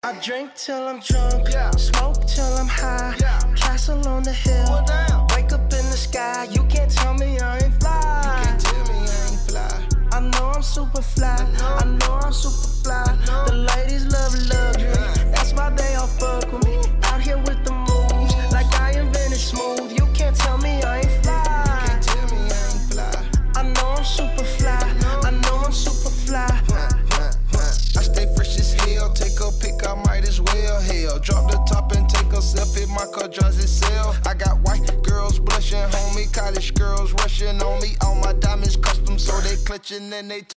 I drink till I'm drunk, smoke till I'm high, castle on the hill, wake up in the sky. You can't tell me I ain't fly. I know I'm super fly, I know I'm super fly. The ladies love luxury, that's why they all fuck with me. Out here with the moves, like I invented smooth. You can't tell me I ain't fly. I know I'm super fly, I know I'm super fly. I stay fresh as hell, take a pic, I might as well. Hell, drop the top and take a selfie, my car drives itself. I got white girls blushing, homie, college girls rushing on me. All my diamonds custom, so they clutching and they